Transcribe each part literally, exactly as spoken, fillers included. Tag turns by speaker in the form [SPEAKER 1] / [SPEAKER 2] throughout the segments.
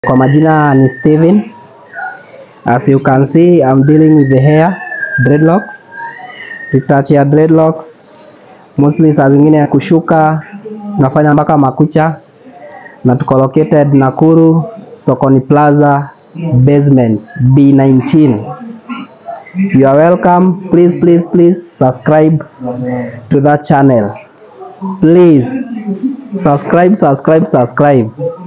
[SPEAKER 1] Kwa majina ni Steven. As you can see, I'm dealing with the hair dreadlocks. Retouch ya dreadlocks mostly saa zingine ya kushuka nafanya mpaka makucha, na tuko located Nakuru, Sokoni Plaza, basement B nineteen. You are welcome. Please please please subscribe to that channel. Please subscribe subscribe subscribe.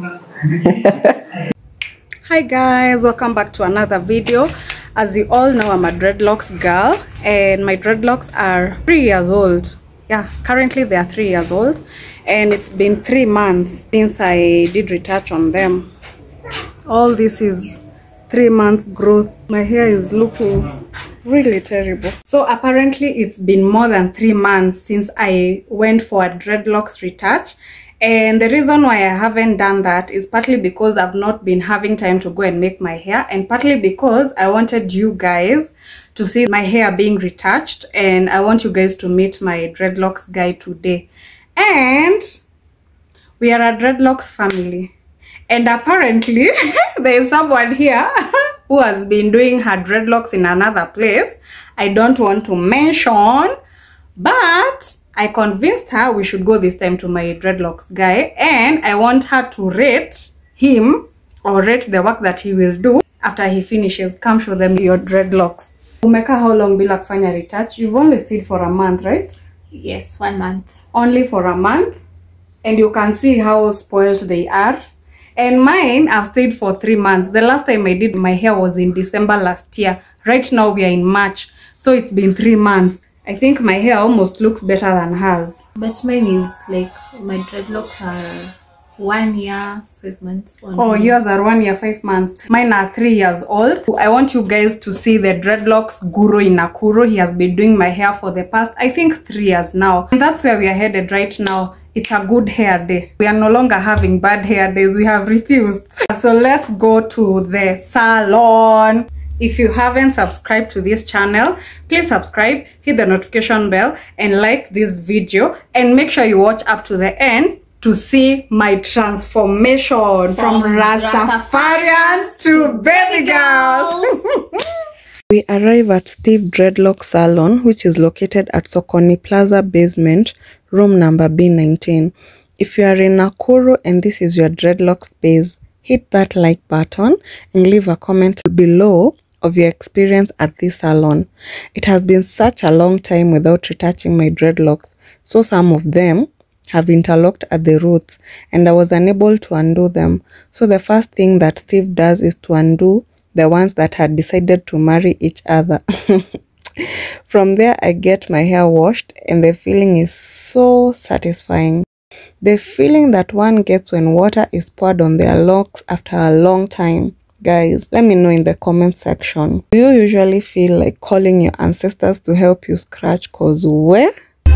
[SPEAKER 2] Hi guys, welcome back to another video. As you all know, I'm a dreadlocks girl and my dreadlocks are three years old. Yeah, currently they are three years old and it's been three months since I did retouch on them. All this is three months growth. My hair is looking really terrible. So apparently it's been more than three months since I went for a dreadlocks retouch. And the reason why I haven't done that is partly because I've not been having time to go and make my hair, and partly because I wanted you guys to see my hair being retouched, and I want you guys to meet my dreadlocks guy today. And we are a dreadlocks family, and apparently there is someone here who has been doing her dreadlocks in another place I don't want to mention, but I convinced her we should go this time to my dreadlocks guy, and I want her to rate him or rate the work that he will do after he finishes. Come show them your dreadlocks. Umeka, how long bila kufanya retouch? You've only stayed for a month, right?
[SPEAKER 3] Yes, one month.
[SPEAKER 2] Only for a month, and you can see how spoiled they are. And mine, I've stayed for three months. The last time I did my hair was in December last year. Right now we are in March, so it's been three months. I think my hair almost looks better than hers.
[SPEAKER 3] But mine is like, my dreadlocks are one year, five months.
[SPEAKER 2] Oh, yours are one year, five months. Mine are three years old. I want you guys to see the dreadlocks guru in Nakuru. He has been doing my hair for the past, I think, three years now. And that's where we are headed right now. It's a good hair day. We are no longer having bad hair days. We have refused. So let's go to the salon. If you haven't subscribed to this channel, please subscribe, hit the notification bell, and like this video, and make sure you watch up to the end to see my transformation from, from Rastafarians to baby girls. We arrive at Steve Dreadlock Salon, which is located at Sokoni Plaza basement, room number B nineteen. If you are in Nakuru and this is your dreadlock space, hit that like button and leave a comment below of your experience at this salon. It has been such a long time without retouching my dreadlocks, so some of them have interlocked at the roots and I was unable to undo them. So the first thing that Steve does is to undo the ones that had decided to marry each other. From there, I get my hair washed and the feeling is so satisfying. The feeling that one gets when water is poured on their locks after a long time. Guys, let me know in the comment section. Do you usually feel like calling your ancestors to help you scratch? Cause where?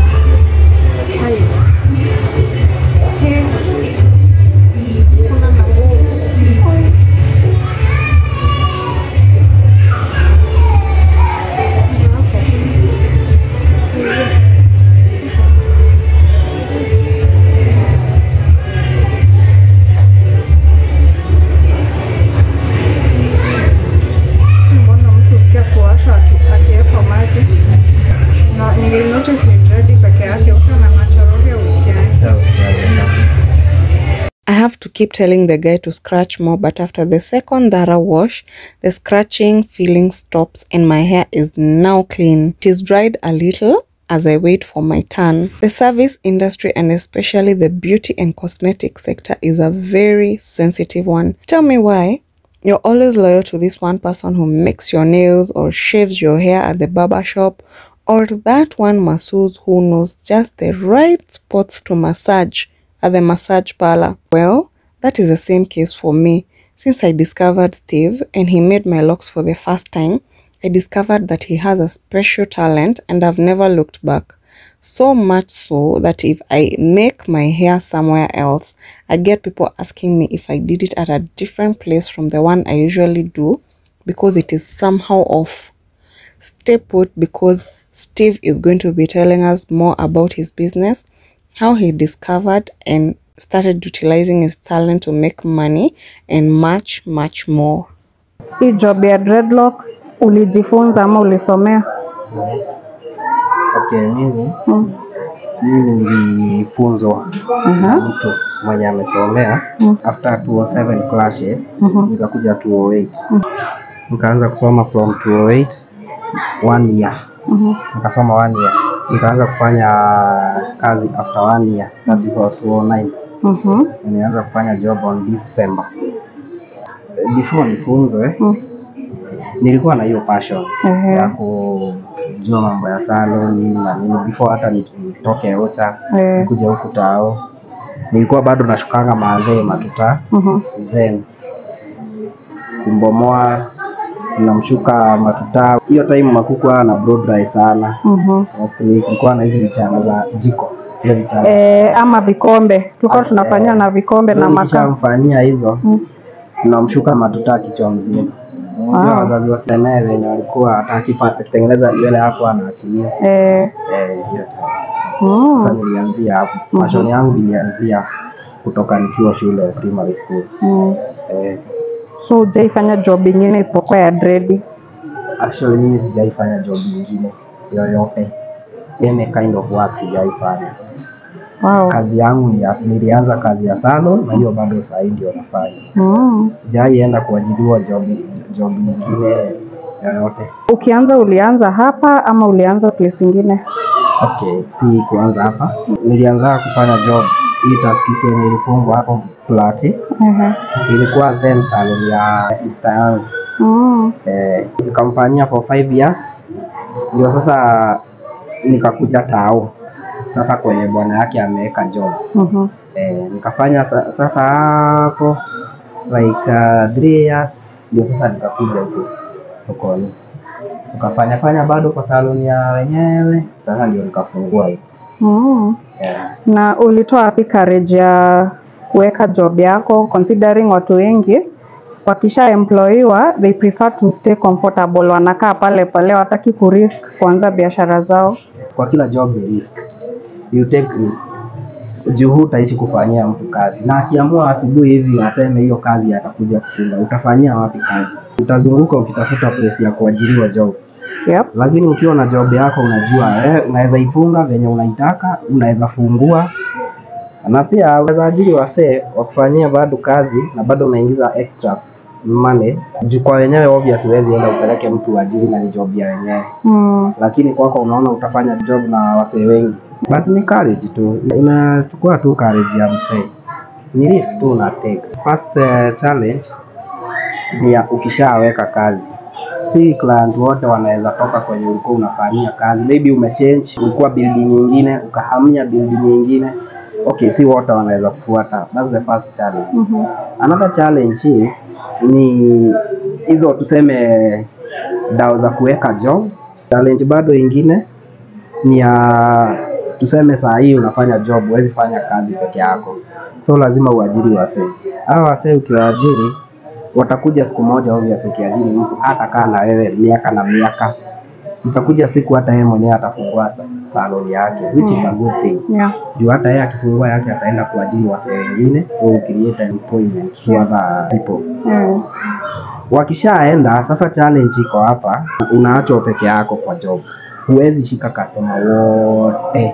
[SPEAKER 2] I have to keep telling the guy to scratch more, but after the second thorough wash, the scratching feeling stops and my hair is now clean. It is dried a little as I wait for my turn. The service industry and especially the beauty and cosmetic sector is a very sensitive one. Tell me why you're always loyal to this one person who makes your nails or shaves your hair at the barber shop, or that one masseuse who knows just the right spots to massage at the massage parlor. Well, that is the same case for me. Since I discovered Steve and he made my locks for the first time, I discovered that he has a special talent and I've never looked back. So much so that if I make my hair somewhere else, I get people asking me if I did it at a different place from the one I usually do because it is somehow off. Stay put because Steve is going to be telling us more about his business, how he discovered and started utilizing his talent to make money and much much more.
[SPEAKER 4] Hii job ya dreadlocks ulijifunza ama ulisomea?
[SPEAKER 1] Okay, mimi
[SPEAKER 4] Mm.
[SPEAKER 1] mimi nilifunzwa na
[SPEAKER 4] Uh-huh.
[SPEAKER 1] mtu mwenye amesomea.
[SPEAKER 4] Mm.
[SPEAKER 1] After two oh seven clashes
[SPEAKER 4] Mhm.
[SPEAKER 1] nikakuja two oh eight. Nikaanza kusoma from two oh eight one year.
[SPEAKER 4] Mhm.
[SPEAKER 1] Nikasoma one year. Nikaanza kufanya kazi after one year. That is for two oh nine.
[SPEAKER 4] Mhm.
[SPEAKER 1] Nilianza kufanya job on December. Before nifunzwe,
[SPEAKER 4] Mm.
[SPEAKER 1] nilikuwa na hiyo passion
[SPEAKER 4] Ehe.
[SPEAKER 1] ya kujua mambo ya salon na nini. Before hata nitoke Ocha
[SPEAKER 4] Eh.
[SPEAKER 1] kuja huku Tao, nilikuwa bado nashukanga maadhee matuta.
[SPEAKER 4] Mhm.
[SPEAKER 1] Then kumbomoa namshuka matuta. Hiyo time makukuwa na broad dry sana.
[SPEAKER 4] Mhm.
[SPEAKER 1] Mostly kulikuwa na hizi vichana za jiko. Hiyo vichana.
[SPEAKER 4] Eh, ama vikombe. Tulikuwa
[SPEAKER 1] Ah,
[SPEAKER 4] tunafanyia
[SPEAKER 1] eh.
[SPEAKER 4] na vikombe na makaa.
[SPEAKER 1] Nikishamfanyia hizo,
[SPEAKER 4] Mm.
[SPEAKER 1] tunamshuka matuta kichwa mzima. Unajua
[SPEAKER 4] Ah.
[SPEAKER 1] wazazi wake naye wenye walikuwa hata akifa- akitengeneza nywele hapo anaachilia.
[SPEAKER 4] Eh.
[SPEAKER 1] Eh, hiyo time. Sasa
[SPEAKER 4] Mm.
[SPEAKER 1] nilianzia hapo.
[SPEAKER 4] Mhm.
[SPEAKER 1] Passion yangu ilianzia kutoka nikiwa shule ya primary school.
[SPEAKER 4] Mm.
[SPEAKER 1] Eh,
[SPEAKER 4] So hujaifanya job ingine isipokuwa ya dread?
[SPEAKER 1] actually mimi sijaifanya job nyingine yoyote. Any kind of work sijaifanya.
[SPEAKER 4] Wow.
[SPEAKER 1] Kazi yangu ni ya, nilianza kazi ya salon na hiyo bado sasa ndio nafanya.
[SPEAKER 4] Mm.
[SPEAKER 1] Sijaienda kuajiriwa job job nyingine yoyote.
[SPEAKER 4] Ukianza ulianza hapa ama ulianza place ingine?
[SPEAKER 1] Okay, si kuanza hapa. Nilianza kufanya job hii taskisi yenye ilifungwa hapo Plati.
[SPEAKER 4] Ehe.
[SPEAKER 1] Ilikuwa then salon ya sister yangu.
[SPEAKER 4] Mm.
[SPEAKER 1] Eh, nikamfanyia for five years. Ndio sasa nikakuja Tao. Sasa kwenye bwana yake ameweka job.
[SPEAKER 4] Mhm.
[SPEAKER 1] Eh, nikafanya sa, sasa hapo like uh, three years. Ndio sasa nikakuja huko Sokoni. Nikafanya fanya bado kwa salon ya wenyewe. Sasa ndio nikafungua hiyo.
[SPEAKER 4] Mm.
[SPEAKER 1] Yeah.
[SPEAKER 4] Na ulitoa wapi courage ya kuweka job yako, considering watu wengi wakisha employiwa they prefer to stay comfortable, wanakaa pale pale, wataki kurisk kuanza biashara zao?
[SPEAKER 1] Kwa kila job ni risk. You take risk. Juu utaishi kufanyia mtu kazi. Na akiamua asubuhi hivi aseme hiyo kazi atakuja kufunga, utafanyia wapi kazi? Utazunguka ukitafuta place ya kuajiriwa job.
[SPEAKER 4] Yep.
[SPEAKER 1] Lakini ukiwa na job yako unajua eh, unaweza ifunga venye unaitaka, unaweza fungua. Na pia unaweza ajiri wasee wakufanyia bado kazi na bado unaingiza extra money. Juu kwa wenyewe obvious huwezi enda upeleke mtu ajiri na ni job ya wenyewe.
[SPEAKER 4] Mm.
[SPEAKER 1] Lakini kwako unaona utafanya job na wasee wengi. But ni courage tu. Inachukua tu courage ya msee. Ni risk tu una take. First uh, challenge ni ya ukishaweka kazi. Si client wote wanaweza toka kwenye ulikuwa unafanyia kazi. Maybe umechange, ulikuwa building nyingine, ukahamia building nyingine. Okay, si wote wanaweza kufuata. That's the first challenge.
[SPEAKER 4] Mhm.
[SPEAKER 1] Another challenge is ni hizo tuseme dawa za kuweka job. Challenge bado ingine ni ya tuseme saa hii unafanya job, huwezi fanya kazi peke yako. So lazima uajiri wasee. Hao wasee ukiwaajiri watakuja siku moja obvious ukiajiri mtu hata kaa na wewe miaka na miaka. Mtakuja siku hata yeye mwenyewe atafungua salon yake, which is a good thing.
[SPEAKER 4] Yeah.
[SPEAKER 1] Juu hata yeye akifungua yake ataenda kuajiri wasee wengine, so create employment to other people.
[SPEAKER 4] Mm.
[SPEAKER 1] Wakishaenda sasa challenge iko hapa, unaachwa peke yako kwa job. Huwezi shika customer wote.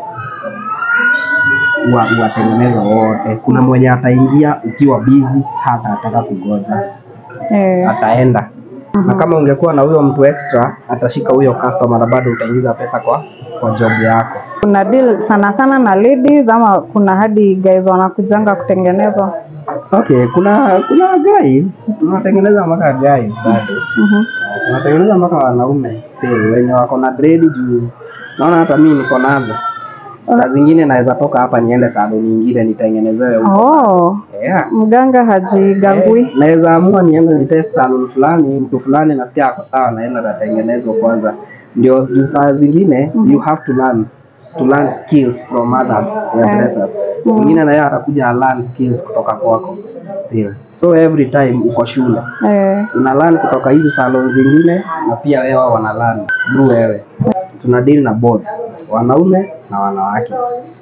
[SPEAKER 1] Wa watengeneza wote. Kuna mwenye ataingia ukiwa busy hata ataka kugoja.
[SPEAKER 4] Eh.
[SPEAKER 1] Ataenda. Mm-hmm. Na kama ungekuwa na huyo mtu extra atashika huyo customer na bado utaingiza pesa kwa kwa job yako.
[SPEAKER 4] Kuna deal sana sana na ladies ama kuna hadi guys wanakujanga kutengenezwa?
[SPEAKER 1] Okay, kuna kuna guys tunatengeneza mpaka guys bado.
[SPEAKER 4] Mhm.
[SPEAKER 1] Tunatengeneza mpaka wanaume still wenye wako na dread juu. Naona hata mimi niko nazo. Saa zingine naweza toka hapa niende salon nyingine nitengenezewe huko.
[SPEAKER 4] Oh.
[SPEAKER 1] Yeah.
[SPEAKER 4] Mganga hajigangui.
[SPEAKER 1] Eh, naweza amua niende nitest salon fulani, mtu fulani nasikia ako sawa naenda natengenezwa kwanza. Ndio saa zingine mm -hmm. you have to learn to learn skills from others, yeah, dressers. Mwingine mm -hmm. na yeye atakuja learn skills kutoka kwako. Still. So every time uko shule. Eh. Una learn kutoka hizi salon zingine na pia wewe wana learn through wewe. Tuna deal na both wanaume na wanawake.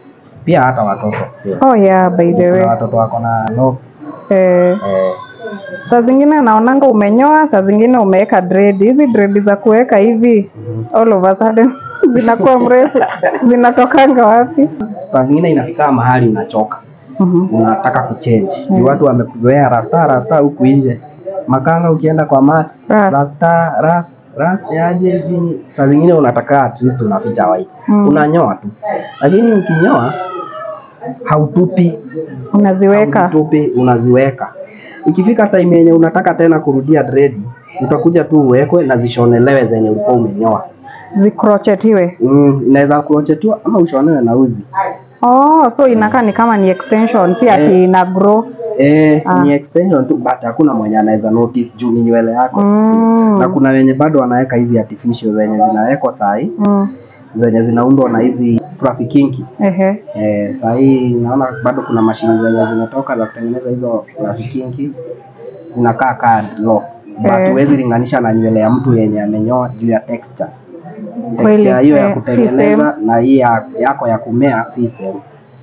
[SPEAKER 1] Pia hata watoto still.
[SPEAKER 4] Oh yeah, by the way.
[SPEAKER 1] Kuna watoto wako na locks.
[SPEAKER 4] Eh.
[SPEAKER 1] Eh.
[SPEAKER 4] Saa zingine naonanga umenyoa, saa zingine umeweka dread. Hizi dread za kuweka hivi mm -hmm. all of a sudden zinakuwa mrefu. Zinatokanga wapi?
[SPEAKER 1] Saa zingine inafika mahali unachoka. Mm -hmm. Unataka kuchange. Mm -hmm. Watu wamekuzoea rasta rasta huku nje. Makanga ukienda kwa mat, ras. rasta ras ras yaje hivi. Saa zingine unataka at least unaficha white. Mm. Unanyoa tu. Lakini ukinyoa hautupi,
[SPEAKER 4] unaziweka.
[SPEAKER 1] Hautupi, unaziweka. Ikifika time yenye unataka tena kurudia dread, utakuja tu uwekwe na zishonelewe zenye ulikuwa umenyoa.
[SPEAKER 4] Zikrochetiwe.
[SPEAKER 1] Mm, inaweza krochetiwa ama ushonewe na uzi.
[SPEAKER 4] Oh, so inakaa ni kama ni extension, si ati eh, ina grow.
[SPEAKER 1] Eh, ah. Ni extension tu, but hakuna mwenye anaweza notice juu ni nywele yako. Mm. Na kuna wenye bado wanaweka hizi artificial zenye zinawekwa sahi. Mm. Zenye zinaundwa na hizi trafficking. Ehe. Eh, sahi naona bado kuna mashine zenye zinatoka za kutengeneza hizo trafficking. Zinakaa kama locks. But huwezi linganisha na nywele ya mtu yenye amenyoa juu ya texture. Texture hiyo ya kutengeneza na hii yako ya kumea si same.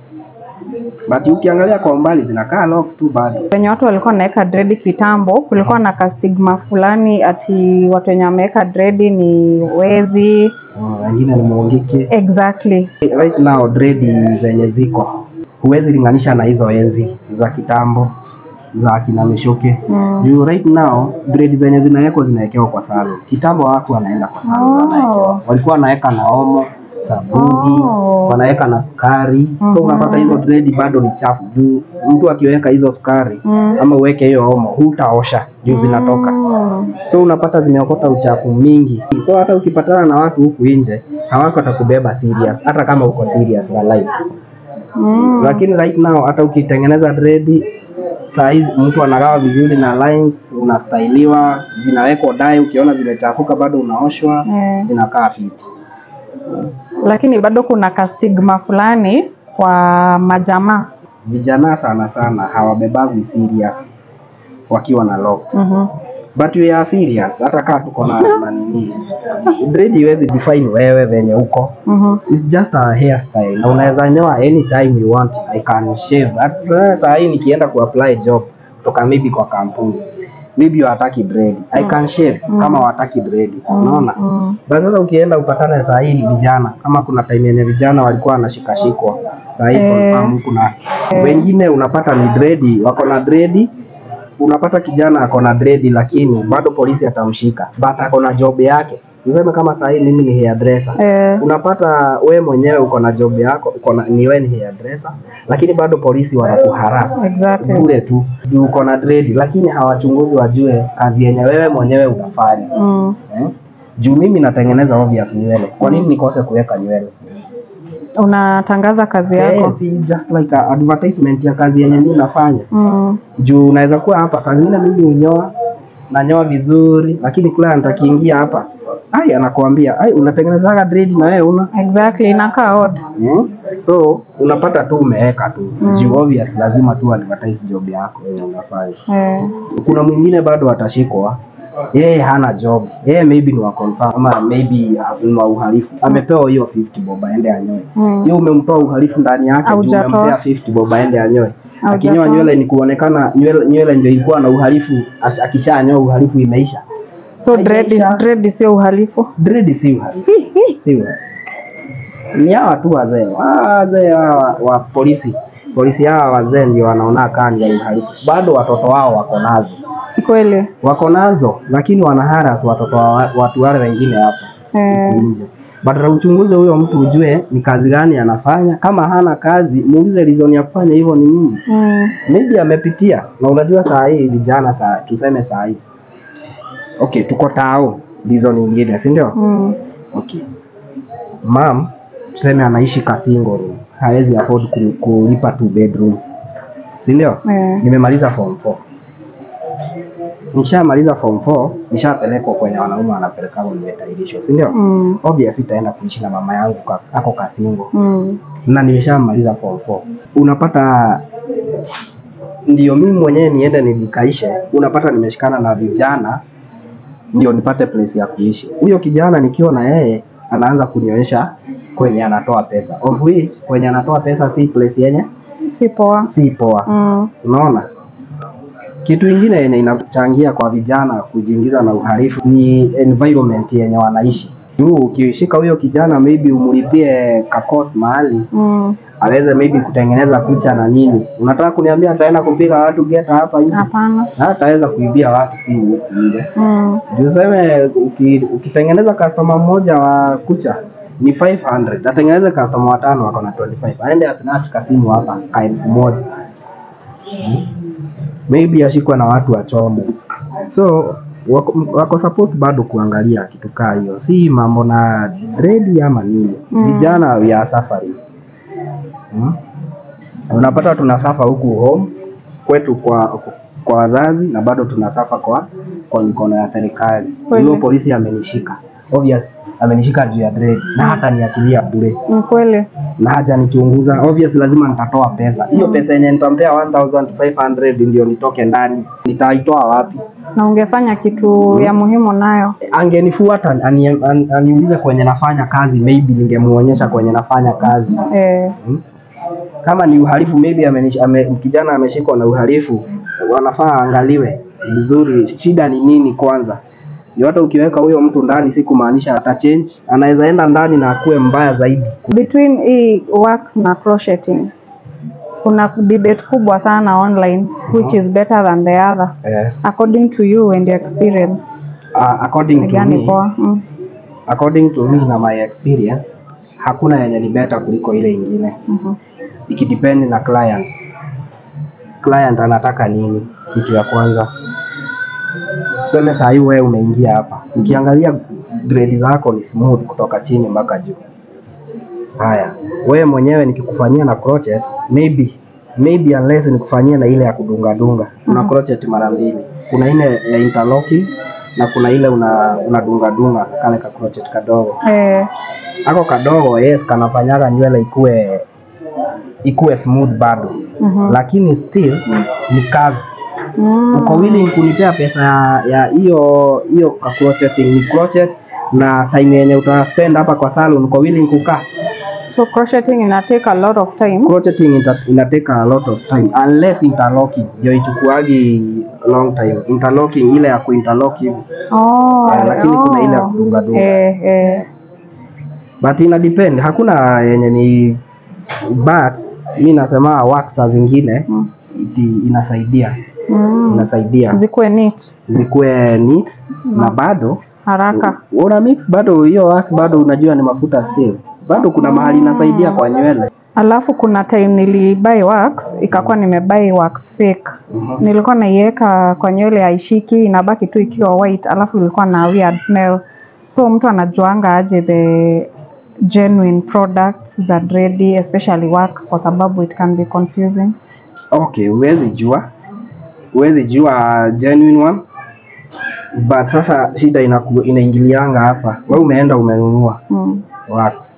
[SPEAKER 1] But ukiangalia kwa umbali zinakaa locks tu bado.
[SPEAKER 4] Wenye watu walikuwa wanaweka dread kitambo, kulikuwa na ka stigma fulani ati watu wenye wameweka dread ni wezi,
[SPEAKER 1] wengine ni muongike.
[SPEAKER 4] Exactly.
[SPEAKER 1] Right now dread zenye ziko huwezi linganisha na hizo enzi za kitambo za kina Mishoke. Mm. You right now dread zenye zinawekwa zinawekewa kwa salon. Kitambo watu wanaenda kwa salon. Oh. Walikuwa wanaweka na omo, sabuni, oh. wanaweka na sukari. Mm -hmm. So unapata hizo dread bado ni chafu juu mtu akiweka hizo sukari mm. ama uweke hiyo omo hutaosha juu zinatoka. Mm. So unapata zimeokota uchafu mingi. So hata ukipatana na watu huku nje hawako atakubeba serious hata kama uko serious na life. Mm. Lakini right now hata ukitengeneza dread size mtu anagawa vizuri na lines, unastyliwa, zinawekwa dye, ukiona zimechafuka bado unaoshwa, mm. zinakaa fit.
[SPEAKER 4] Lakini bado kuna ka stigma fulani kwa majamaa.
[SPEAKER 1] Vijana sana sana hawabebagi serious wakiwa na locks. Mm -hmm. But we are serious hata kama tuko na nini. Dread iwezi define wewe venye uko. Mm -hmm. It's just a hairstyle. Na unaweza nyoa anytime you want. I can shave. Sasa hii nikienda ku apply job kutoka maybe kwa kampuni. Maybe you hataki dread. I can shave mm. kama wataki dread. Unaona? Mm. Mm. Basi sasa ukienda upatane saa hii vijana kama kuna time yenye vijana walikuwa wanashikashikwa. Saa hii eh. confirm kuna eh. wengine unapata ni dread, wako na dread. Unapata kijana ako na dread lakini bado polisi atamshika. But ako na job yake. Useme kama saa hii mimi ni hairdresser. Eh. Unapata we mwenyewe uko na job yako, uko na ni wewe ni hairdresser, lakini bado polisi wanakuharass.
[SPEAKER 4] Exactly.
[SPEAKER 1] Bure tu. Uko na dread lakini hawachunguzi wajue kazi yenye wewe mwenyewe unafanya. Mm. Eh? Juu mimi natengeneza obvious nywele. Kwa nini nikose kuweka nywele?
[SPEAKER 4] Unatangaza kazi yako.
[SPEAKER 1] Si just like a advertisement ya kazi yenye mimi nafanya. Mm. Juu unaweza kuwa hapa saa zingine mimi unyoa na nyoa vizuri lakini client akiingia hapa ai anakuambia ai unatengenezaga dread na wewe una.
[SPEAKER 4] Exactly, inakaa odd.
[SPEAKER 1] Mm. So unapata tu umeweka tu. Mm. Juu obvious lazima tu advertise job yako yenye unafanya. Eh. Kuna mwingine bado atashikwa. Yeye hana job. Yeye maybe ni wa confirm ama maybe ni wa uhalifu. Amepewa hiyo fifty bob aende anyoe. Mm. Yeye umemtoa uhalifu ndani yake juu umempea fifty bob aende anyoe. Akinyoa nywele ni kuonekana nywele nywele ndio ilikuwa na uhalifu, akishanyoa uhalifu imeisha.
[SPEAKER 4] So dread dread sio uhalifu.
[SPEAKER 1] Dread si uhalifu. Sio. Ni hawa tu wazee. Wazee wa, wa polisi. Polisi hawa wazee ndio wanaona kani ya uhalifu. Bado watoto wao wako nazo.
[SPEAKER 4] Kweli.
[SPEAKER 1] Wako nazo lakini wanaharas watoto wa watu wale wengine hapa. Eh. Badala uchunguze huyo mtu ujue ni kazi gani anafanya. Kama hana kazi, muulize reason ya kufanya hivyo ni nini. Mm. Maybe amepitia. Na unajua saa hii vijana saa tuseme saa hii. Okay, tuko tao reason nyingine, si ndio? Mm. Okay. Mom, tuseme anaishi ka single room. Hawezi afford kulipa two bedroom. Si ndio? Mm. Nimemaliza form four. Nishamaliza form four, nishapelekwa kwenye wanaume wanapeleka kwa nimetairishwa, si ndio? Mm. Obviously itaenda kuishi na mama yangu ako kasingo. Mm. Na nimeshamaliza form four. Unapata ndio mimi mwenyewe niende nilikaishe, unapata nimeshikana na vijana ndio nipate place ya kuishi. Huyo kijana nikiwa na yeye anaanza kunionyesha kwenye anatoa pesa, of which kwenye anatoa pesa si place yenye
[SPEAKER 4] si poa.
[SPEAKER 1] si poa.
[SPEAKER 4] Mm.
[SPEAKER 1] Unaona, kitu ingine yenye inachangia kwa vijana kujiingiza na uhalifu ni environment yenye wanaishi. Juu ukishika huyo kijana maybe umlipie kakos mahali
[SPEAKER 4] Mm.
[SPEAKER 1] aweze maybe kutengeneza kucha na nini, unataka kuniambia ataenda kupiga watu geta hapa nje?
[SPEAKER 4] Hapana.
[SPEAKER 1] Ataweza kuibia watu si nje.
[SPEAKER 4] Mm.
[SPEAKER 1] Juu sema uki, ukitengeneza customer mmoja wa kucha ni five hundred, atengeneze customer watano wako na twenty-five, aende asinach kasimu hapa ka elfu moja, maybe ashikwe na watu wa chombo. So wako, wako suppose bado kuangalia kitu kaa hiyo, si mambo na dread ama nini. Mm. Vijana we are suffering. Hmm? Unapata tunasafa huku home kwetu kwa kwa wazazi na bado tunasafa kwa kwa mikono ya serikali. Hiyo polisi amenishika. Obvious amenishika juu ya dread na hata niachilia bure.
[SPEAKER 4] Ni kweli.
[SPEAKER 1] Na haja nichunguza, obvious lazima nitatoa pesa. Hiyo mm. pesa yenye nitampea one thousand five hundred ndio nitoke ndani. Nitaitoa wapi?
[SPEAKER 4] Na ungefanya kitu mm. ya muhimu nayo.
[SPEAKER 1] Angenifuata ani, ani, aniulize kwenye nafanya kazi, maybe ningemuonyesha kwenye nafanya kazi.
[SPEAKER 4] Eh.
[SPEAKER 1] Hmm? Kama ni uhalifu maybe ame, ame, kijana ameshikwa na uhalifu, wanafaa angaliwe vizuri shida ni nini kwanza. Ndio hata ukiweka huyo mtu ndani si kumaanisha ata change, anaweza enda ndani na akue mbaya zaidi.
[SPEAKER 4] Between e wax na crocheting kuna debate kubwa sana online, which is better than the other.
[SPEAKER 1] Yes.
[SPEAKER 4] According to you and your experience.
[SPEAKER 1] Uh, according to me,
[SPEAKER 4] mm.
[SPEAKER 1] according to me na my experience, hakuna yenye ni better kuliko ile ingine.
[SPEAKER 4] Mhm.
[SPEAKER 1] Ikidepend na client. Client anataka nini? Kitu ya kwanza. Tuseme saa hii wewe umeingia hapa. Ukiangalia grade zako ni smooth kutoka chini mpaka juu. Haya, wewe mwenyewe nikikufanyia na crochet, maybe maybe unless nikufanyia na ile ya kudunga dunga. Kuna crochet mara mbili. Kuna ile ya interlocking na kuna ile una unadunga dunga kale ka crochet kadogo.
[SPEAKER 4] Eh.
[SPEAKER 1] Ako kadogo yes kanafanyaga nywele ikue ikue smooth bado. Mm-hmm. Lakini still mm. ni kazi. Mm. Uko willing kunipea pesa ya hiyo hiyo crocheting, ni crochet na time yenye utaspend hapa kwa salon, uko willing kukaa?
[SPEAKER 4] So crocheting ina take a lot of time.
[SPEAKER 1] Crocheting ina, ina take a lot of time unless interlocking ndio ichukuagi long time. Interlocking ile ya kuinterlock hivi.
[SPEAKER 4] Oh.
[SPEAKER 1] Yeah, lakini
[SPEAKER 4] oh.
[SPEAKER 1] kuna ile ya kudunga dunga.
[SPEAKER 4] Eh eh.
[SPEAKER 1] But ina depend, hakuna yenye ni but mimi nasema wax zingine mm. iti inasaidia. Mm. Inasaidia.
[SPEAKER 4] Zikuwe neat.
[SPEAKER 1] Zikuwe neat mm. na bado
[SPEAKER 4] haraka.
[SPEAKER 1] Una mix bado hiyo wax bado unajua ni mafuta still. Bado kuna mahali inasaidia kwa nywele.
[SPEAKER 4] Alafu kuna time nilibuy wax, ikakuwa nimebuy wax fake. Uh-huh. Nilikuwa naiweka kwa nywele haishiki, inabaki tu ikiwa white, alafu ilikuwa na weird smell. So mtu anajuanga aje the genuine products za dready, especially wax, kwa sababu it can be confusing.
[SPEAKER 1] Okay, huwezi jua. Huwezi jua genuine one. But sasa shida inaku, inaingilianga hapa. Wewe umeenda umenunua mm. wax.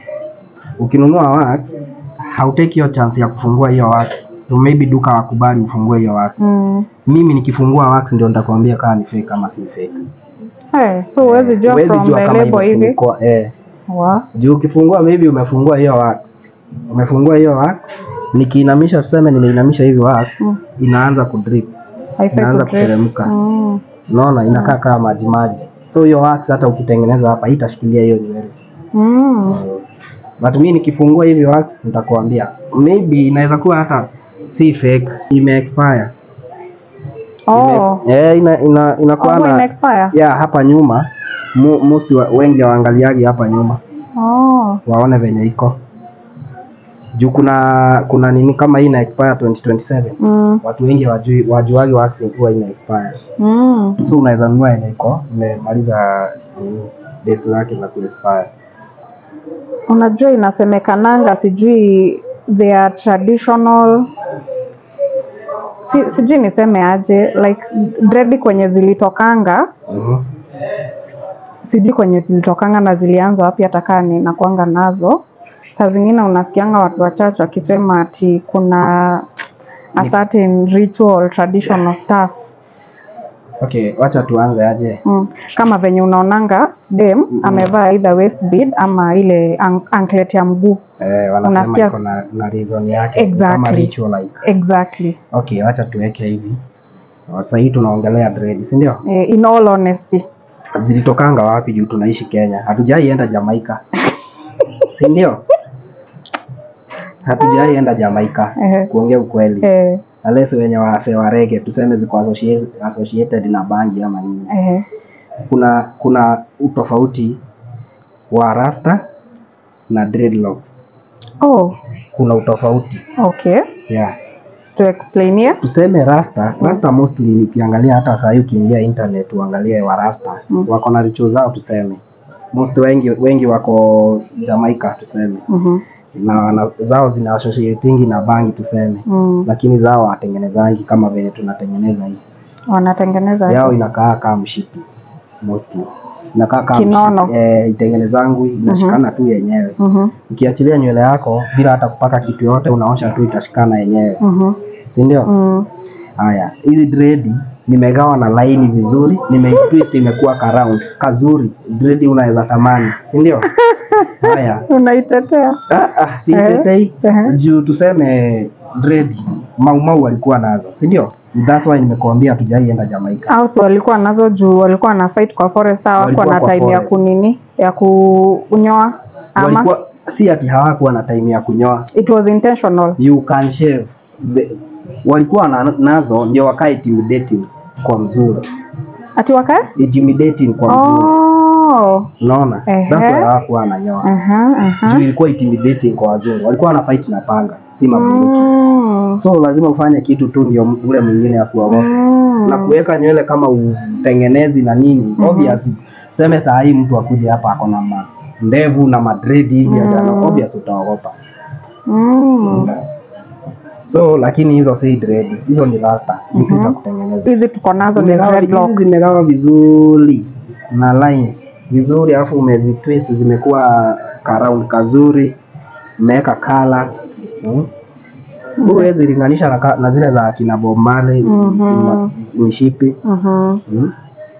[SPEAKER 1] Ukinunua wax, hauteki hiyo chance ya kufungua hiyo wax. So maybe duka wakubali ufungue hiyo wax. Mm. Mimi nikifungua wax ndio nitakwambia kama ni fake ama si fake.
[SPEAKER 4] Eh, so huwezi jua from the label hivi.
[SPEAKER 1] Eh.
[SPEAKER 4] Wa?
[SPEAKER 1] Juu ukifungua maybe umefungua hiyo wax. Umefungua hiyo wax, nikiinamisha tuseme nimeinamisha hivi wax, mm. inaanza kudrip. Inaanza kuteremka. Mm. Unaona inakaa mm. kama maji maji. So hiyo wax hata ukitengeneza hapa itashikilia hiyo nywele. Mm. But mimi nikifungua hivi wax nitakwambia maybe inaweza kuwa hata si fake, ime expire.
[SPEAKER 4] Oh.
[SPEAKER 1] Eh, ina ina inakuwa
[SPEAKER 4] oh,
[SPEAKER 1] na
[SPEAKER 4] ina expire.
[SPEAKER 1] Yeah, hapa nyuma most wa, wengi waangaliaji hapa nyuma.
[SPEAKER 4] Oh.
[SPEAKER 1] Waone venye iko. Juu kuna kuna nini kama hii ina expire twenty twenty-seven. Mm. Watu wengi wajui wajuagi wax huwa ina expire. Mm. So unaweza nunua yenye iko imemaliza date zake za ku expire.
[SPEAKER 4] Unajua inasemekananga sijui they are traditional, si, sijui niseme aje, like dread kwenye zilitokanga. Mhm. Uh-huh. Sijui kwenye zilitokanga na zilianza wapi, hata ni na kuanga nazo. Saa zingine unasikianga watu wachache wakisema ati kuna a certain ritual traditional stuff
[SPEAKER 1] Okay, wacha tuanze aje.
[SPEAKER 4] Mm. Kama venye unaonanga dem mm. amevaa either waist bead ama ile an anklet ya mguu.
[SPEAKER 1] Eh, wanasema unasikia... iko na, na reason yake
[SPEAKER 4] exactly.
[SPEAKER 1] Kama ritual like.
[SPEAKER 4] Exactly.
[SPEAKER 1] Okay, wacha tuweke hivi. Sasa hii tunaongelea dread, si ndio?
[SPEAKER 4] Eh, in all honesty.
[SPEAKER 1] Zilitokanga wapi juu tunaishi Kenya? Hatujaienda Jamaica. Si ndio? Hatujaienda Jamaica.
[SPEAKER 4] Eh.
[SPEAKER 1] Kuongea ukweli.
[SPEAKER 4] Eh.
[SPEAKER 1] Unless wenye wase wa reggae tuseme ziko associated, associated na bangi ama nini.
[SPEAKER 4] Eh.
[SPEAKER 1] Kuna kuna utofauti wa rasta na dreadlocks.
[SPEAKER 4] Oh.
[SPEAKER 1] Kuna utofauti.
[SPEAKER 4] Okay.
[SPEAKER 1] Yeah.
[SPEAKER 4] To explain here.
[SPEAKER 1] Tuseme rasta, rasta mostly nikiangalia hata saa hii ukiingia internet uangalie wa rasta. Mm. Wako na rituals zao tuseme. Most wengi wengi wako Jamaica tuseme. Mhm. Mm na, na zao zina associatingi na bangi tuseme. Mm. Lakini zao watengenezangi kama vile tunatengeneza hii.
[SPEAKER 4] Wanatengeneza
[SPEAKER 1] yao inakaa kama mshipi mostly. Inakaa kama mshipi. Eh, itengenezangu inashikana mm -hmm. tu yenyewe. Mhm. Mm Ukiachilia nywele yako bila hata kupaka kitu yote unaosha tu itashikana yenyewe. Mhm. Mm si ndio? Mhm. Haya, hizi dread nimegawa na line vizuri, nimeitwist imekuwa ka round, kazuri. Dread unaweza tamani, si ndio? Haya.
[SPEAKER 4] Unaitetea?
[SPEAKER 1] Ah ah, si itetei. Uh -huh. Juu tuseme dread mau mau walikuwa nazo, si ndio? That's why nimekuambia tujaienda Jamaica.
[SPEAKER 4] Au so walikuwa nazo juu walikuwa na fight kwa forest au walikuwa na time forest. ya kunini ya kunyoa ama
[SPEAKER 1] walikuwa si ati hawakuwa na time ya kunyoa.
[SPEAKER 4] It was intentional.
[SPEAKER 1] You can shave. The, walikuwa na, nazo ndio wakae intimidating kwa mzuri.
[SPEAKER 4] Ati wakae
[SPEAKER 1] intimidating kwa mzuri.
[SPEAKER 4] Oh.
[SPEAKER 1] Unaona? Uh -huh. That's why hawakuwa wananyoa.
[SPEAKER 4] Mhm. Uh -huh.
[SPEAKER 1] Juu ilikuwa intimidating kwa wazungu. Walikuwa na fight na panga, si mabunduki. Mm. So lazima ufanye kitu tu ndio ule mwingine ya kuogopa. Mm. Na kuweka nywele kama utengenezi na nini. Mm -hmm. Obviously, sema saa hii mtu akuje hapa ako na ndevu na madredi hivi mm. Ajana obviously utaogopa. Mm. So lakini hizo si dread, hizo ni rasta, hizo mm -hmm. za kutengeneza.
[SPEAKER 4] Hizi tuko nazo ni dreadlocks.
[SPEAKER 1] Hizi zimegawa vizuri na lines vizuri, alafu umezitwist zimekuwa ka round kazuri, umeweka color. Mm. Huwezi linganisha na, na zile za kina Bombale, mm -hmm. mishipi. Mhm. Mm mm.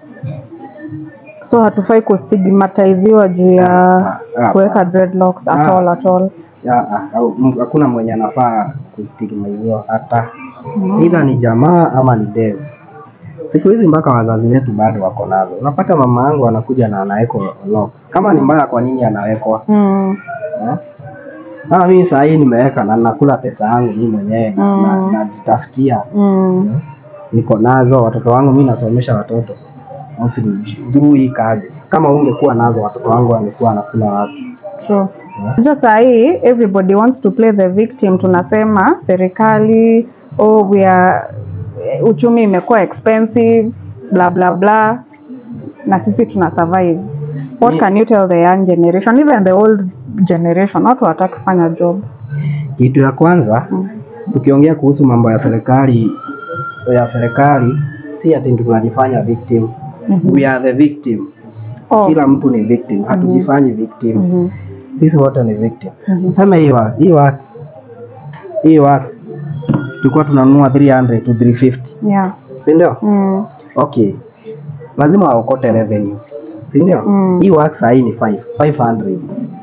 [SPEAKER 4] So hatufai kustigmatiziwa juu ya kuweka dreadlocks at all at all.
[SPEAKER 1] Ya, hakuna mwenye anafaa kustigmatiziwa hata. Mm. Either ni jamaa ama ni dev. Siku hizi mpaka wazazi wetu bado wako nazo. Unapata mama yangu anakuja na anaweka locks. Kama ni mbaya kwa nini anawekwa? Mm. Eh? Ah, mimi saa hii nimeweka na nakula pesa yangu mimi mwenyewe mm. na najitafutia. Mm. Eh? Niko nazo watoto wangu, mimi nasomesha watoto. Msi through hii kazi. Kama ungekuwa nazo watoto wangu wangekuwa nakula wapi?
[SPEAKER 4] True. Just sahi everybody wants to play the victim. Tunasema serikali, oh we are uchumi imekuwa expensive blah blah blah, na sisi tuna survive. What can you tell the young generation, even the old generation, watu wataka kufanya job?
[SPEAKER 1] Kitu ya kwanza mm. tukiongea kuhusu mambo ya serikali ya serikali si ati tunajifanya victim. Mm -hmm. We are the victim. Oh. Kila mtu ni victim, hatujifanyi victim. Mm -hmm. Sisi wote ni victim. Mm -hmm. Sema hiyo hii wax hii wax tulikuwa tunanunua three hundred to three fifty.
[SPEAKER 4] Yeah.
[SPEAKER 1] Si ndio? Mm. Okay. Lazima waokote revenue. Si ndio? Mm. Hii wax hii ni five hundred.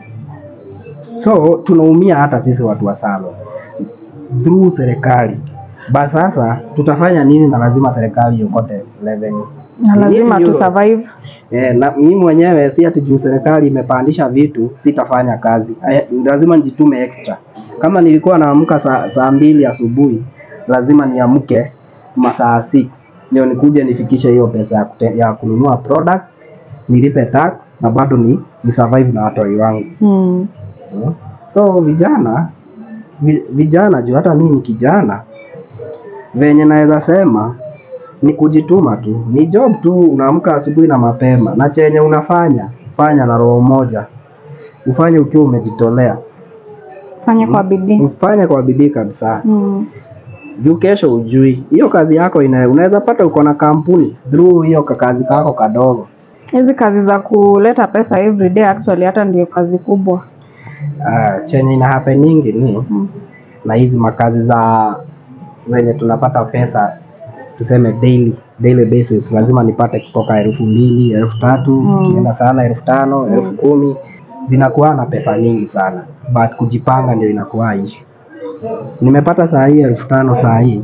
[SPEAKER 1] So tunaumia hata sisi watu wa salon through serikali. Basi sasa tutafanya nini? Na lazima serikali iokote revenue.
[SPEAKER 4] Na lazima tu survive.
[SPEAKER 1] Eh, na mimi mwenyewe si ati juu serikali imepandisha vitu sitafanya kazi. Eh, lazima nijitume extra. Kama nilikuwa naamka saa saa mbili asubuhi, lazima niamke masaa six ndio nikuje nifikishe hiyo pesa ya, kute, ya kununua products, nilipe tax na bado ni, ni survive na watu wangu. Mm. Hmm. So vijana vijana juu hata mimi kijana venye naweza sema ni kujituma tu. Ni job tu, unaamka asubuhi na mapema. Na chenye unafanya, fanya na roho moja. Ufanye ukiwa umejitolea.
[SPEAKER 4] Fanya kwa bidii.
[SPEAKER 1] Ufanye kwa bidii kabisa. Mm. Juu kesho ujui. Hiyo kazi yako ina unaweza pata uko na kampuni through hiyo kazi kako kadogo.
[SPEAKER 4] Hizi kazi za kuleta pesa every day actually hata ndio kazi kubwa.
[SPEAKER 1] Ah, chenye ina happening ni mm. na hizi makazi za zenye tunapata pesa tuseme daily daily basis lazima nipate kutoka elfu mbili, elfu tatu, mm. kienda sana elfu tano, mm. elfu kumi, zinakuwa na pesa nyingi sana. But kujipanga ndio inakuwa issue. Nimepata saa hii elfu tano saa hii.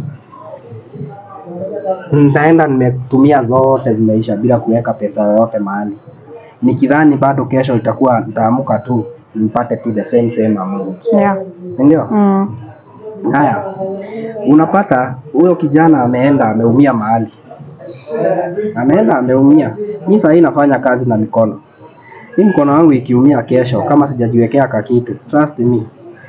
[SPEAKER 1] Nitaenda nimetumia zote zimeisha bila kuweka pesa yoyote mahali. Nikidhani bado kesho itakuwa nitaamuka tu nipate tu the same same amount.
[SPEAKER 4] Yeah.
[SPEAKER 1] Si ndio?
[SPEAKER 4] Mm.
[SPEAKER 1] Haya. Unapata huyo kijana ameenda ameumia mahali. Ameenda ameumia. Mimi sasa nafanya kazi na mikono. Hii mkono wangu ikiumia kesho kama sijajiwekea kakitu, trust me,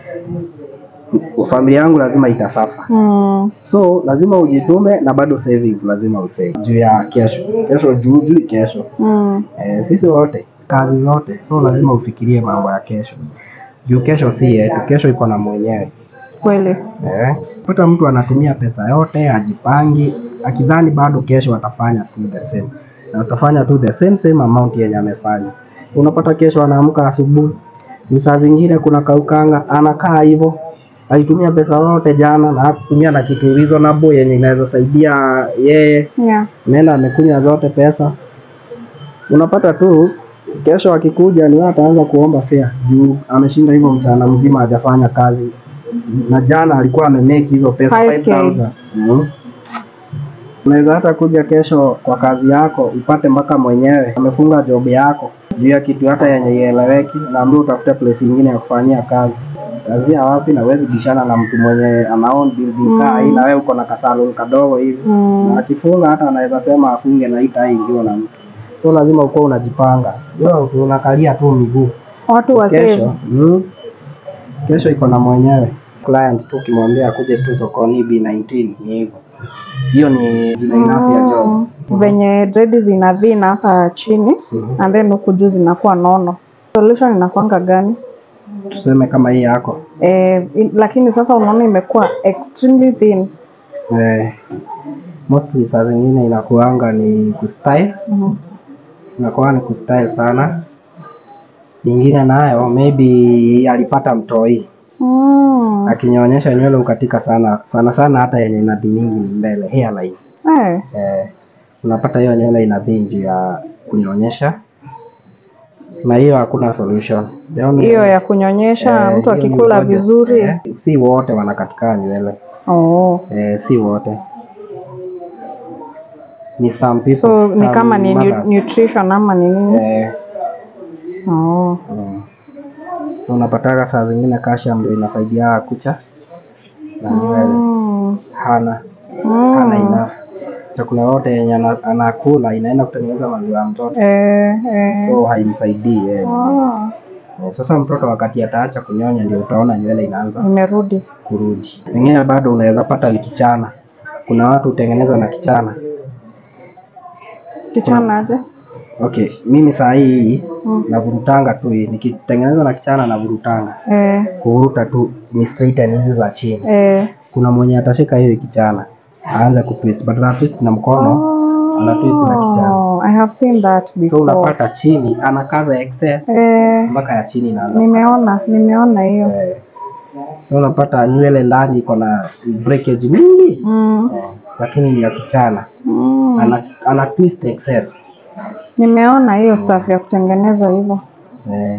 [SPEAKER 1] familia yangu lazima itasafa.
[SPEAKER 4] Mm.
[SPEAKER 1] So lazima ujitume na bado savings lazima usave juu ya kesho. Kesho juu juu kesho.
[SPEAKER 4] Mm.
[SPEAKER 1] Eh, sisi wote kazi zote, so lazima ufikirie mambo ya kesho. Juu kesho si yetu, kesho iko na mwenyewe.
[SPEAKER 4] Kweli.
[SPEAKER 1] Eh, pata mtu anatumia pesa yote ajipangi akidhani bado kesho atafanya tu the same. Na atafanya tu the same same amount yenye amefanya. Unapata kesho anaamka asubuhi, saa zingine kuna kaukanga anakaa hivyo. Alitumia pesa yote jana na hakutumia na kitu reasonable yenye inaweza saidia yeye.
[SPEAKER 4] Yeah.
[SPEAKER 1] Nenda amekunya zote pesa. Unapata tu kesho akikuja ni ataanza kuomba fare juu ameshinda hivyo mchana mzima hajafanya kazi. Na jana alikuwa amemake hizo pesa five thousand. Mm. Unaweza hata kuja kesho kwa kazi yako upate mpaka mwenyewe amefunga job yako juu ya kitu hata yenye ieleweki na ambaye utafuta place nyingine ya kufanyia kazi. Kazi ya wapi na huwezi bishana na mtu mwenye anaown building kaa hii, mm. na wewe uko na kasalon kadogo hivi. Mm. Na akifunga hata anaweza sema afunge na ita hii ndio na mtu. So lazima uko unajipanga. Wewe unakalia tu miguu.
[SPEAKER 4] Watu wa
[SPEAKER 1] kesho. Mm, kesho iko na mwenyewe. Client tu kimwambia akuje tu Sokoni B nineteen ni hivyo. Hiyo ni jina inapi ya job.
[SPEAKER 4] Venye dread zinavina hapa chini, mm -hmm. and then huku juu zinakuwa nono. Solution inakuanga gani?
[SPEAKER 1] Tuseme kama hii yako.
[SPEAKER 4] Eh, in, lakini sasa unaona imekuwa extremely thin.
[SPEAKER 1] Eh, mostly saa zingine inakuanga ni kustyle. Mhm. Mm, inakuwa ni kustyle sana. Nyingine nayo maybe alipata mtoi. Mm. Akinyonyesha nywele ukatika sana sana sana hata yenye inadhi nyingi mbele hairline.
[SPEAKER 4] Eh.
[SPEAKER 1] Eh, unapata hiyo nywele inadhi juu ya kunyonyesha. Na hiyo hakuna solution.
[SPEAKER 4] Hiyo ya kunyonyesha eh, mtu akikula vizuri.
[SPEAKER 1] Eh, si wote wanakatika nywele.
[SPEAKER 4] Oh.
[SPEAKER 1] Eh, si wote. Ni some people.
[SPEAKER 4] So ni kama ni nutrition ama ni nini?
[SPEAKER 1] Eh.
[SPEAKER 4] Oh.
[SPEAKER 1] Mm. Unapata saa zingine calcium ndio inasaidia kucha na nywele. Mm. Hana. Mm. Hana enough. Chakula yote yenye anakula inaenda kutengeneza maziwa ya mtoto.
[SPEAKER 4] Eh, eh.
[SPEAKER 1] So haimsaidii yeye. Oh. Sasa mtoto wakati ataacha kunyonya ndio utaona nywele inaanza
[SPEAKER 4] imerudi
[SPEAKER 1] kurudi. Wengine bado unaweza pata ni kichana. Kuna watu utengeneza na kichana.
[SPEAKER 4] Kichana aje?
[SPEAKER 1] Okay, mimi saa hii mm. navurutanga tu hii. Nikitengeneza na kichana na vurutanga. Eh. Kuvuruta tu ni straighten hizi za chini. Eh. Kuna mwenye atashika hiyo kichana. Aanza kutwist, but ana twist na mkono, oh, ana twist na kichana.
[SPEAKER 4] I have seen that before.
[SPEAKER 1] So unapata chini anakaza excess
[SPEAKER 4] eh,
[SPEAKER 1] mpaka ya chini inaanza.
[SPEAKER 4] Nimeona, nimeona hiyo. Eh.
[SPEAKER 1] So unapata nywele ndani iko na breakage mingi. Mm. Eh, lakini ni ya kichana. Mm. Ana, ana twist excess.
[SPEAKER 4] Nimeona hiyo stuff ya kutengeneza hivyo.
[SPEAKER 1] Eh.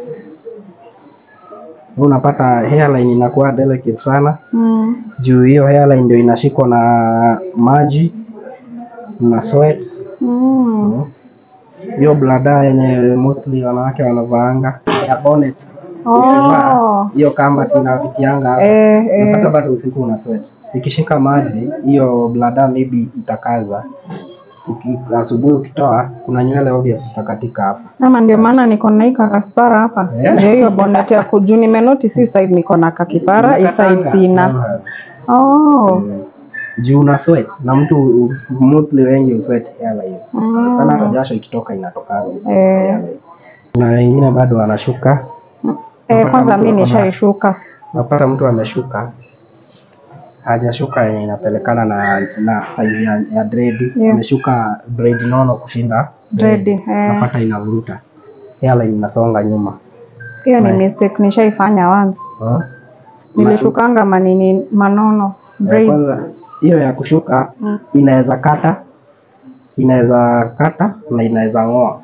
[SPEAKER 1] Unapata hairline inakuwa delicate sana. Mm. Juu hiyo hairline ndio inashikwa na maji na sweat. Mm. Hiyo mm. blada yenye mostly wanawake wanavaanga ya bonnet. Oh. Hiyo kamba sinavitianga hapa. Eh, eh. Unapata bado usiku una sweat. Ikishika maji hiyo blada maybe itakaza. Asubuhi ukitoa kuna nywele obvious itakatika hapa.
[SPEAKER 4] Ama ndio maana niko na hika kakipara hapa. Yeah. Ndio hiyo bonnet ya kuju nimenotice si side niko na kakipara, hii side sina. Oh. Yeah.
[SPEAKER 1] Juu na sweat na mtu mostly wengi usweat yala hiyo. Mm. Sana hata jasho ikitoka inatoka. Eh. Na wengine bado wanashuka.
[SPEAKER 4] Eh, kwanza mimi nishaishuka.
[SPEAKER 1] Napata mtu ameshuka. Hajashuka yenye inapelekana na na size ya, ya dread. Yeah. Ameshuka braid nono kushinda
[SPEAKER 4] dread. Eh.
[SPEAKER 1] Napata inavuruta. Hairline inasonga nyuma.
[SPEAKER 4] Hiyo ni mistake nishaifanya once. Huh? Nilishukanga manini manono braid.
[SPEAKER 1] Kwanza hiyo ya kushuka
[SPEAKER 4] Mm.
[SPEAKER 1] inaweza kata, inaweza kata na inaweza ng'oa.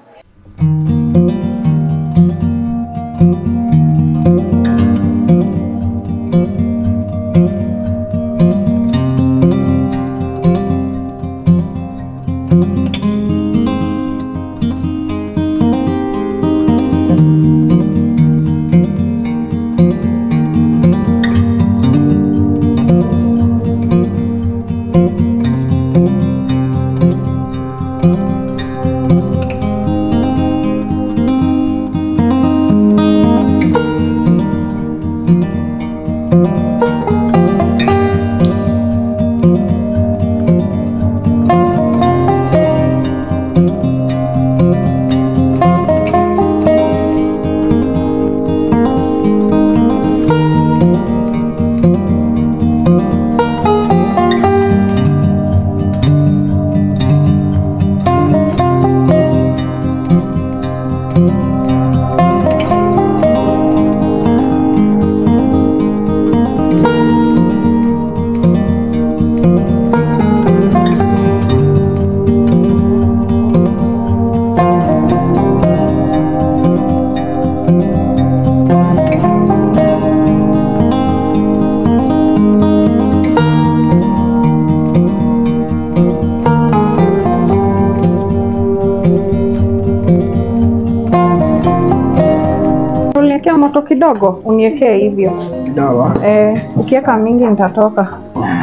[SPEAKER 4] Uniwekea moto kidogo, uniwekee hivyo.
[SPEAKER 1] Kidogo.
[SPEAKER 4] Eh, ukiweka mingi nitatoka.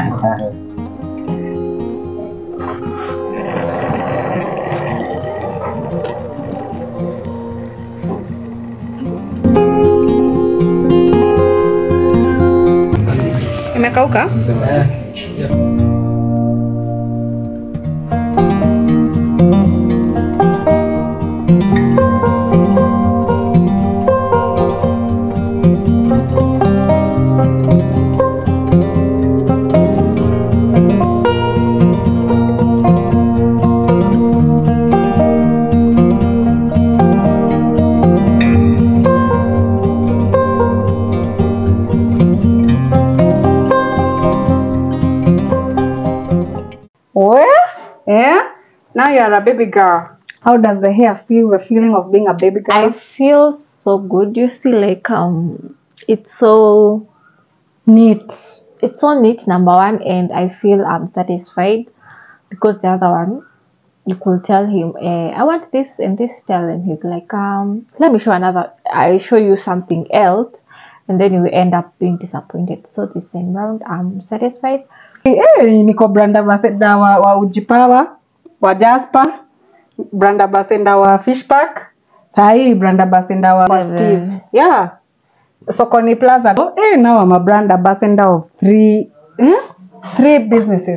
[SPEAKER 2] Imekauka?
[SPEAKER 4] Well, yeah. Now you are a baby girl. How does the hair feel? The feeling of being a baby girl?
[SPEAKER 3] I feel so good. You see, like um, it's so
[SPEAKER 4] neat.
[SPEAKER 3] it's so neat. Number one, and I feel I'm satisfied because the other one, you could tell him, eh, I want this and this style, and he's like, um, let me show another. I show you something else, and then you end up being disappointed. So this time round, I'm satisfied.
[SPEAKER 4] Eh, niko brand ambassador wa, wa Ujipawa, wa Jasper, brand ambassador wa Fishpack, sahi brand ambassador wa
[SPEAKER 3] Seven.
[SPEAKER 4] Steve. Yeah. Sokoni Plaza. Oh, eh, now I'm a brand ambassador of three eh? three businesses.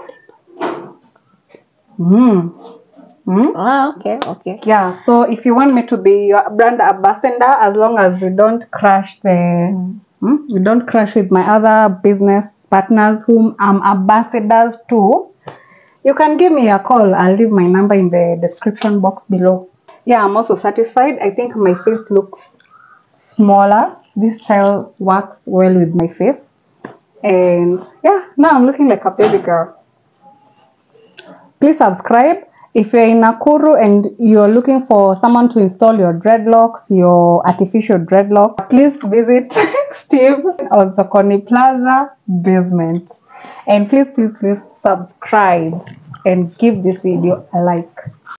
[SPEAKER 4] Mm. Mm.
[SPEAKER 3] Ah, okay, okay.
[SPEAKER 4] Yeah, so if you want me to be your brand ambassador, as long as you don't crash the, mm. Mm, you don't crash with my other business partners whom I'm ambassadors to, you can give me a call. I'll leave my number in the description box below. Yeah, I'm also satisfied. I think my face looks smaller. This style works well with my face. And yeah, now I'm looking like a baby girl. Please subscribe. If you're in Nakuru and you're looking for someone to install your dreadlocks, your artificial dreadlock, please visit Steve on Sokoni Plaza basement. And please, please, please subscribe and give this video a like.